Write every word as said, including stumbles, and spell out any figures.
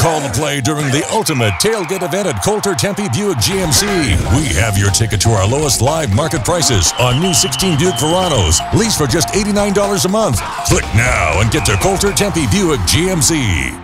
call to play during the ultimate tailgate event at Coulter Tempe Buick G M C. We have your ticket to our lowest live market prices on new sixteen Buick Veranos. Lease for just eighty-nine dollars a month. Click now and get to Coulter Tempe Buick G M C.